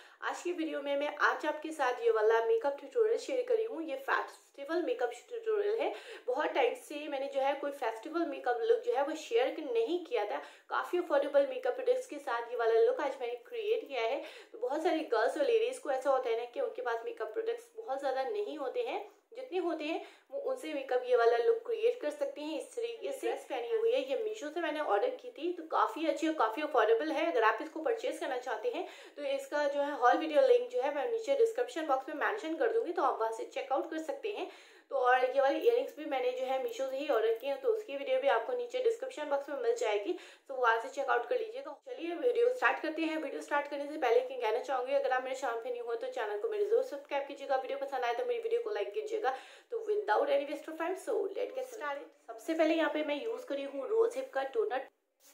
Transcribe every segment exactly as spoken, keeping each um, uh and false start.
आज की वीडियो में मैं आज आपके साथ ये वाला मेकअप ट्यूटोरियल शेयर करी हूँ। ये फेस्टिवल मेकअप ट्यूटोरियल है। बहुत टाइम से मैंने जो है कोई फेस्टिवल मेकअप लुक जो है वो शेयर नहीं किया था। काफ़ी अफोर्डेबल मेकअप प्रोडक्ट्स के साथ ये वाला लुक आज मैंने क्रिएट किया है। तो बहुत सारी गर्ल्स और लेडीज़ को ऐसा होता है ना कि उनके पास मेकअप प्रोडक्ट्स बहुत ज़्यादा नहीं होते हैं, जितने होते हैं वो उनसे मेकअप ये वाला लुक क्रिएट कर सकते हैं। इस तरीके से ड्रेस पहनी हुई है, ये मीशो से मैंने ऑर्डर की थी, तो काफ़ी अच्छी और काफ़ी अफोर्डेबल है। अगर आप इसको परचेज करना चाहते हैं तो इसका जो है हॉल वीडियो लिंक जो है मैं नीचे डिस्क्रिप्शन बॉक्स में मेंशन कर दूंगी, तो आप वहाँ से चेकआउट कर सकते हैं। तो और ये वाली इयरिंग्स भी मैंने जो है मीशो से ही ऑर्डर किए हैं, तो उसकी वीडियो भी आपको नीचे डिस्क्रिप्शन बॉक्स में मिल जाएगी, तो वहाँ से चेकआउट कर लीजिएगा। चलिए वीडियो स्टार्ट करते हैं। वीडियो स्टार्ट करने से पहले क्या कहना चाहूँगी, अगर आप मेरे चैनल पे न्यू हो तो चैनल को मेरे जरूर सब्सक्राइब कीजिएगा। वीडियो पसंद आए तो मेरी वीडियो को लाइक कीजिएगा। तो without any waste of time so let get started. सबसे पहले यहाँ पे मैं यूज करी हूँ रोज हिप का टोनर।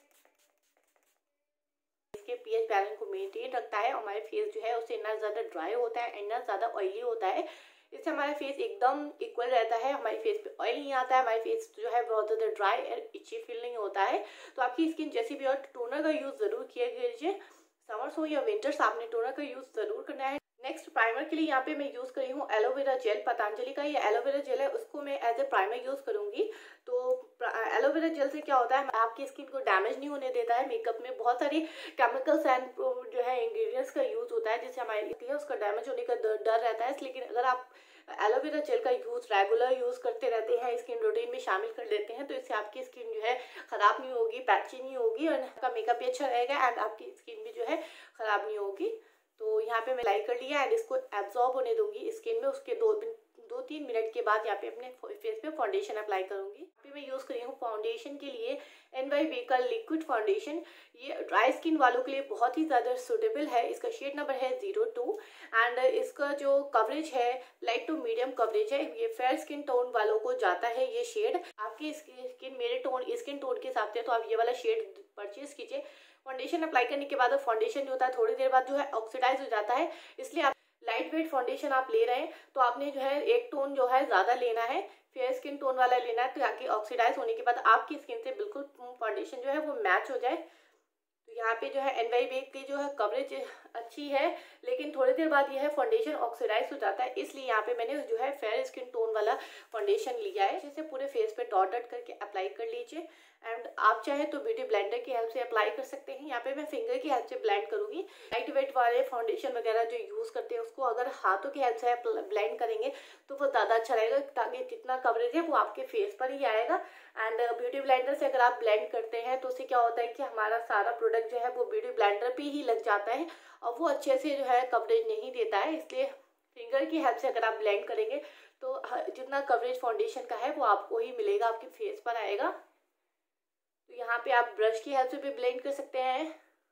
इसके पीएच बैलेंस को मेंटेन रखता है और हमारे फेस जो है उससे ना ज़्यादा ड्राई होता है, ना ज़्यादा ऑयली होता है। इससे हमारा फेस एकदम इक्वल रहता है, हमारे फेस पे ऑयल नहीं आता है, हमारे फेस जो है बहुत ज़्यादा ड्राई और इची फील नहीं होता है। तो आपकी स्किन जैसी भी और टोनर का यूज़ ज़रूर किया कीजिए। समर्स हो या विंटर्स, आपने टोनर का यूज़ ज़रूर करना है। नेक्स्ट प्राइमर के लिए यहाँ पे मैं यूज़ करी हूँ एलोवेरा जेल। पतंजलि का ये एलोवेरा जेल है, उसको मैं एज ए प्राइमर यूज़ करूँगी। तो एलोवेरा जेल से क्या होता है, आपकी स्किन को डैमेज नहीं होने देता है। मेकअप में बहुत सारी केमिकल्स एंड जो है इंग्रेडिएंट्स का यूज़ होता है, जिससे हमारी है उसका डैमेज होने का डर रहता है। लेकिन अगर आप एलोवेरा जेल का यूज़ रेगुलर यूज़ करते रहते हैं, स्किन रूटीन में शामिल कर लेते हैं, तो इससे आपकी स्किन जो है ख़राब नहीं होगी, पैची नहीं होगी और आपका मेकअप भी अच्छा रहेगा एंड आपकी स्किन भी जो है ख़राब नहीं होगी। तो यहाँ पे मैं अप्लाई कर लिया एंड इसको एब्जॉर्ब होने दूंगी स्किन में। उसके दो दो तीन मिनट के बाद यहाँ पे अपने फेस पे फाउंडेशन अप्लाई करूंगी। अभी मैं यूज़ करी हूँ फाउंडेशन के लिए एन वाई बी का लिक्विड फाउंडेशन। ये ड्राई स्किन वालों के लिए बहुत ही ज़्यादा सूटेबल है। इसका शेड नंबर है जीरो टू एंड इसका जो कवरेज है लाइट टू मीडियम कवरेज है। ये फेयर स्किन टोन वालों को जाता है ये शेड। आपकी स्किन मेरे टोन स्किन टोन के हिसाब से तो आप ये वाला शेड परचेज कीजिए। फाउंडेशन अप्लाई करने के बाद फाउंडेशन जो होता है थोड़ी देर बाद जो है ऑक्सीडाइज हो जाता है, इसलिए आप लाइट वेट फाउंडेशन आप ले रहे हैं तो आपने जो है एक टोन जो है ज़्यादा लेना है, फेयर स्किन टोन वाला लेना है, ताकि ऑक्सीडाइज होने के बाद आपकी स्किन से बिल्कुल फाउंडेशन जो है वो मैच हो जाए। तो यहाँ पे जो है एन वाई बी की जो है कवरेज अच्छी है, लेकिन थोड़ी देर बाद यह है फाउंडेशन ऑक्सीडाइज हो जाता है, इसलिए यहाँ पे मैंने जो है फेयर स्किन टोन वाला फाउंडेशन लिया है। जिसे पूरे फेस पे डॉट डॉट करके अप्लाई कर लीजिए एंड आप चाहे तो ब्यूटी ब्लेंडर की हेल्प से अप्लाई कर सकते हैं। यहाँ पे मैं फिंगर की हेल्प से ब्लेंड करूंगी। लाइट वेट वाले फाउंडेशन वगैरह जो यूज़ करते हैं उसको अगर हाथों की हेल्प से ब्लेंड करेंगे तो वो ज़्यादा अच्छा रहेगा, ताकि जितना कवरेज है वो आपके फेस पर ही आएगा। एंड ब्यूटी ब्लेंडर से अगर आप ब्लेंड करते हैं तो उससे क्या होता है कि हमारा सारा प्रोडक्ट जो है वो ब्यूटी ब्लेंडर पे ही लग जाता है और वो अच्छे से जो है कवरेज नहीं देता है। इसलिए फिंगर की हेल्प से अगर आप ब्लेंड करेंगे तो जितना कवरेज फाउंडेशन का है वो आपको ही मिलेगा, आपके फेस पर आएगा। तो यहाँ पे आप ब्रश की हेल्प से भी ब्लेंड कर सकते हैं।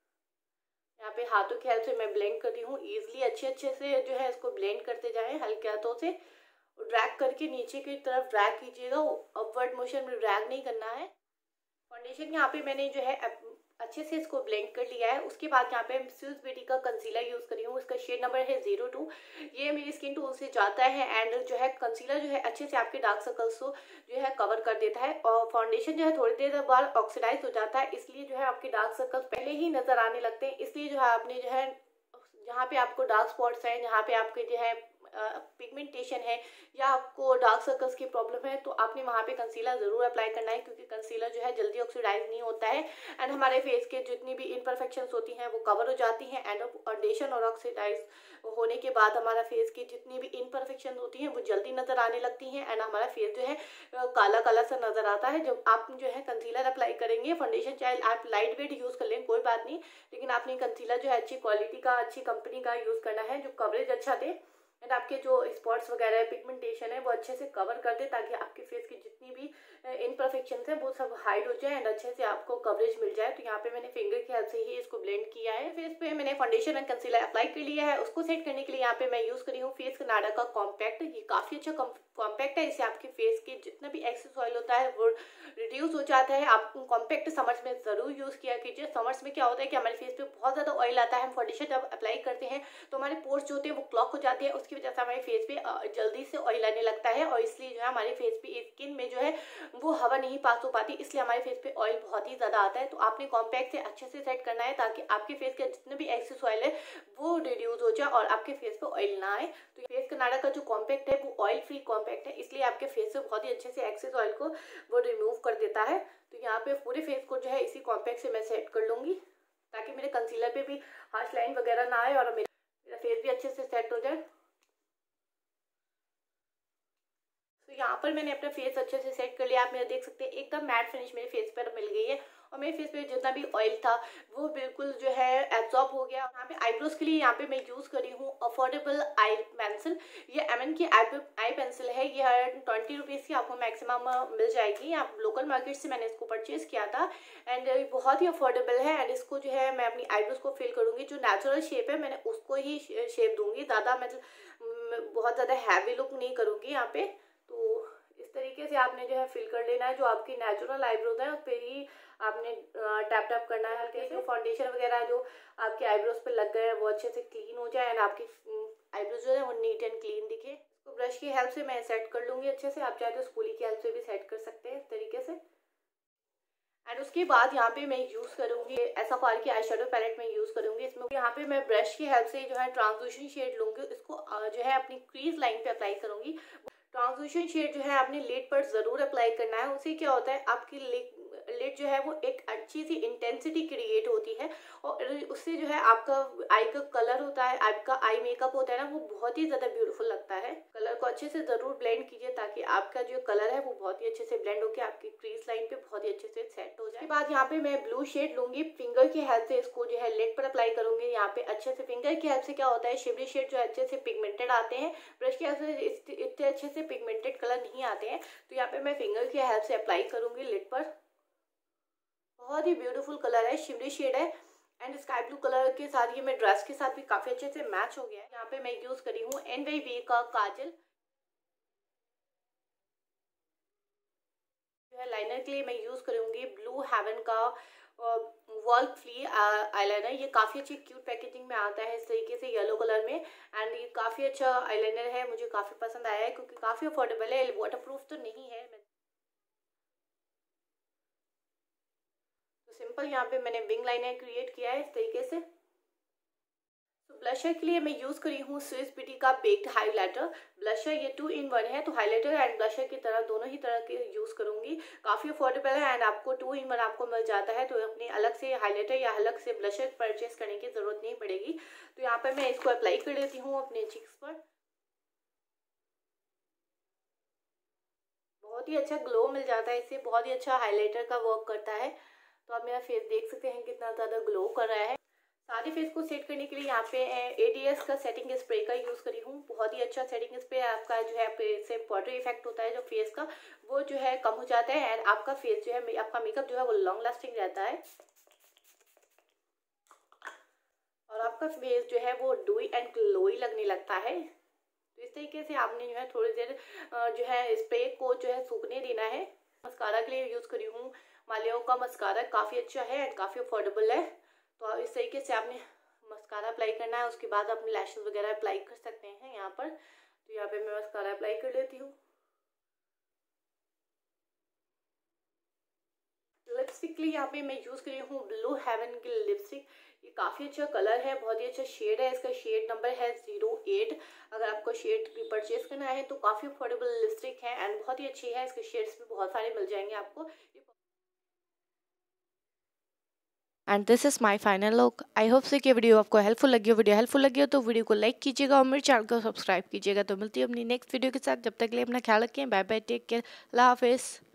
यहाँ पे हाथों की हेल्प से मैं ब्लेंड कर रही हूँ। ईजिली अच्छे अच्छे से जो है इसको ब्लेंड करते जाएं हल्के हाथों से, ड्रैग करके नीचे की तरफ ड्रैग कीजिएगा, अपवर्ड मोशन में ड्रैग नहीं करना है। फाउंडेशन यहाँ पे मैंने जो है अच्छे से इसको ब्लेंड कर लिया है। उसके बाद यहाँ पे स्विस ब्यूटी का कंसीलर यूज़ करी हूँ। इसका शेड नंबर है जीरो टू। ये मेरी स्किन टोन से जाता है एंड जो है कंसीलर जो है अच्छे से आपके डार्क सर्कल्स को जो है कवर कर देता है और फाउंडेशन जो है थोड़ी देर बाद ऑक्सीडाइज हो जाता है, इसलिए जो है आपके डार्क सर्कल्स पहले ही नज़र आने लगते हैं। इसलिए जो है आपने जो है जहाँ पे आपको डार्क स्पॉट्स हैं, जहाँ पे आपके जो है पिगमेंटेशन है या आपको डार्क सर्कल्स की प्रॉब्लम है, तो आपने वहाँ पे कंसीलर ज़रूर अप्लाई करना है, क्योंकि कंसीलर जो है जल्दी ऑक्सीडाइज नहीं होता है एंड हमारे फेस के जितनी भी इम्परफेक्शंस होती हैं वो कवर हो जाती हैं। एंड फाउंडेशन और ऑक्सीडाइज होने के बाद हमारा फेस की जितनी भी इम्परफेक्शन होती हैं वो जल्दी नज़र आने लगती हैं एंड हमारा फेस जो है काला काला सा नज़र आता है। जब आप जो है कंसीलर अप्लाई करेंगे, फाउंडेशन चाहे आप लाइट वेट यूज़ कर लें कोई बात नहीं, लेकिन आपने कंसीलर जो है अच्छी क्वालिटी का, अच्छी कंपनी का यूज़ करना है जो कवरेज अच्छा दे एंड आपके जो स्पॉट्स वगैरह पिगमेंटेशन है वो अच्छे से कवर कर दे, ताकि आपके फेस की जितनी भी इम्परफेक्शन है वो सब हाइड हो जाए एंड अच्छे से आपको कवरेज मिल जाए। तो यहाँ पे मैंने फिंगर की हेल्प से ही इसको ब्लेंड किया है। फेस पे मैंने फाउंडेशन एंड कंसीलर अप्लाई कर लिया है। उसको सेट करने के लिए यहाँ पे मैं यूज़ करी हूँ फेस कनाडा का कॉम्पैक्ट। ये काफ़ी अच्छा कॉम्पैक्ट है, इससे आपके फेस के जितना भी एक्सेस ऑयल होता है वो रिड्यूस हो जाता है। आप कॉम्पैक्ट समर्स में ज़रूर यूज़ किया कीजिए। समर्स में क्या होता है कि हमारे फेस पे बहुत ज़्यादा ऑयल आता है, हम फाउंडेशन जब अप्लाई करते हैं तो हमारे पोर्स जो होते हैं वो क्लॉक हो जाते हैं, उसकी वजह से हमारे फेस पे जल्दी से ऑयल आने लगता है और इसलिए जो है हमारे फेस पे स्किन में जो है वो हवा नहीं पास हो पाती, इसलिए हमारे फेस पे ऑयल बहुत ही ज़्यादा आता है। तो आपने कॉम्पैक्ट से अच्छे से सेट करना है ताकि आपके फेस के जितने भी एक्सेस ऑयल है वो रिड्यूस हो जाए और आपके फेस पे ऑयल ना आए। तो फेस कनाडा का जो कॉम्पैक्ट है वो ऑयल फ्री कॉम्पैक्ट है, इसलिए आपके फेस से बहुत ही अच्छे से एक्सेस ऑयल को वो रिमूव कर देता है। तो यहाँ पे पूरे फेस को जो है इसी कॉम्पैक्ट से मैं सेट कर लूँगी ताकि मेरे कंसीलर पे भी हार्श लाइन वगैरह ना आए और मेरा फेस भी अच्छे से सेट हो जाए। तो यहाँ पर मैंने अपना फेस अच्छे से सेट कर लिया। आप मेरा देख सकते हैं एकदम मैट फिनिश मेरे फेस पर मिल गई है और मेरे फेस पे जितना भी ऑयल था वो बिल्कुल जो है एब्जॉर्ब हो गया। यहाँ पे आईब्रोज के लिए यहाँ पे मैं यूज़ करी हूँ अफोर्डेबल आई पेंसिल। ये एम एन की आई पेंसिल है, ये ट्वेंटी रुपीज़ की आपको मैक्सिमम मिल जाएगी। आप लोकल मार्केट से मैंने इसको परचेज किया था एंड बहुत ही अफोर्डेबल है। एंड इसको जो है मैं अपनी आईब्रोज को फिल करूँगी, जो नेचुरल शेप है मैंने उसको ही शेप दूंगी, ज़्यादा मतलब बहुत ज़्यादा हैवी लुक नहीं करूँगी यहाँ पे। तो इस तरीके से आपने जो है फिल कर लेना है, जो आपकी नेचुरल आईब्रोज है उस पर ही आपने टैप टैप करना है हल्के से। फाउंडेशन वगैरह जो आपके आईब्रोज पे लग गए हैं वो अच्छे से क्लीन हो जाए एंड आपकी आईब्रोज जो है वो नीट एंड क्लीन दिखे। तो ब्रश की हेल्प से मैं सेट कर लूँगी अच्छे से, आप चाहे तो स्पूली की हेल्प से भी सेट कर सकते हैं इस तरीके से। एंड उसके बाद यहाँ पे मैं यूज़ करूँगी एसएफआर की आई शेडो पैलेट में यूज़ करूँगी। इसमें यहाँ पे मैं ब्रश की हेल्प से जो है ट्रांसलूसेंट शेड लूँगी, इसको जो है अपनी क्रीज लाइन पे अप्लाई करूँगी। ट्रांसलूसेंट शेड जो है आपने लिड पर ज़रूर अप्लाई करना है, उससे क्या होता है आपकी लिड जो है वो एक अच्छी सी इंटेंसिटी क्रिएट होती है और उससे जो है आपका आई का कलर होता है, आपका आई मेकअप होता है ना, वो बहुत ही ज़्यादा ब्यूटीफुल लगता है। कलर को अच्छे से ज़रूर ब्लेंड कीजिए ताकि आपका जो कलर है वो बहुत ही अच्छे से ब्लेंड होकर आपकी क्रीज लाइन पे बहुत ही अच्छे से सेट हो जाए। उसके बाद यहाँ पे मैं ब्लू शेड लूँगी, फिंगर की हेल्प से इसको जो है लिड पर अप्लाई करूँगी। यहाँ पे अच्छे से फिंगर की हेल्प से क्या होता है शिमरी शेड जो अच्छे से पिगमेंटेड आते हैं, ब्रश की हेल्प से इतने अच्छे से पिगमेंटेड कलर नहीं आते हैं। तो यहाँ पे मैं फिंगर की हेल्प से अप्लाई करूँगी लिड पर। बहुत ही ब्यूटीफुल कलर है, शिमरी शेड है एंड स्काई ब्लू कलर के साथ ये मैं ड्रेस के साथ भी काफ़ी अच्छे से मैच हो गया है। यहाँ पे मैं यूज़ करी हूँ एन वाई बी का काजल। जो है लाइनर के लिए मैं यूज़ करूँगी ब्लू हेवन का वॉल फ्ली आईलाइनर। ये काफ़ी अच्छी क्यूट पैकेजिंग में आता है इस तरीके से येलो कलर में एंड ये काफ़ी अच्छा आईलाइनर है, मुझे काफ़ी पसंद आया है क्योंकि काफ़ी अफोर्डेबल है, वाटर प्रूफ तो नहीं है। सिंपल यहाँ पे मैंने विंग लाइनर क्रिएट किया है इस तरीके से। तो ब्लशर के लिए मैं यूज़ करी हूँ स्विस ब्यूटी का बेक्ड हाइलाइटर ब्लशर। ये टू इन वन है, तो हाइलाइटर एंड ब्लशर की तरह दोनों ही तरह के यूज़ करूँगी। काफ़ी अफोर्डेबल है एंड आपको टू इन वन आपको मिल जाता है, तो अपने अलग से हाइलाइटर या अलग से ब्लशर परचेस करने की ज़रूरत नहीं पड़ेगी। तो यहाँ पर मैं इसको अप्लाई कर लेती हूँ अपने चिक्स पर। बहुत ही अच्छा ग्लो मिल जाता है इससे, बहुत ही अच्छा हाइलाइटर का वर्क करता है। तो आप मेरा फेस देख सकते हैं कितना ज़्यादा ग्लो कर रहा है। सारे फेस को सेट करने के लिए यहाँ पे ए डी एस का सेटिंग स्प्रे का यूज़ करी हूँ। बहुत ही अच्छा सेटिंग स्प्रे आपका जो है से पाउडर इफेक्ट होता है जो फेस का वो जो है कम हो जाता है एंड आपका फेस जो है आपका मेकअप जो है वो लॉन्ग लास्टिंग रहता है और आपका फेस जो है वो डूई एंड ग्लोई लगने लगता है। तो इस तरीके से आपने जो है थोड़ी देर जो है स्प्रे को जो है सूखने देना है। मस्कारा के लिए यूज़ करी हूँ मालियो का मस्कारा, काफ़ी अच्छा है एंड काफ़ी अफोर्डेबल है। तो इस तरीके से आपने मस्कारा अप्लाई करना है, उसके बाद अपने लैशेस वगैरह अप्लाई कर सकते हैं यहाँ पर। तो यहाँ पे मैं मस्कारा अप्लाई कर लेती हूँ। लिपस्टिक के लिए यहाँ पे मैं यूज़ करी हूँ ब्लू हेवन की लिपस्टिक। ये काफ़ी अच्छा कलर है, बहुत ही अच्छा शेड है, इसका शेड नंबर है जीरो एट। अगर आपको शेड भी परचेज करना है तो काफ़ी अफोर्डेबल लिपस्टिक है एंड बहुत ही अच्छी है, इसके शेड्स भी बहुत सारे मिल जाएंगे आपको। And this is my final look. I hope से कि वीडियो आपको हेल्पफुल लगी हो। वीडियो हेल्पफुल लगी हो तो वीडियो को लाइक कीजिएगा और मेरे चैनल को सब्सक्राइब कीजिएगा। तो मिलती है अपनी नेक्स्ट वीडियो के साथ, जब तक के लिए अपना ख्याल रखें। बाय बाय, टेक केयर, अल्लाह हाफिज़।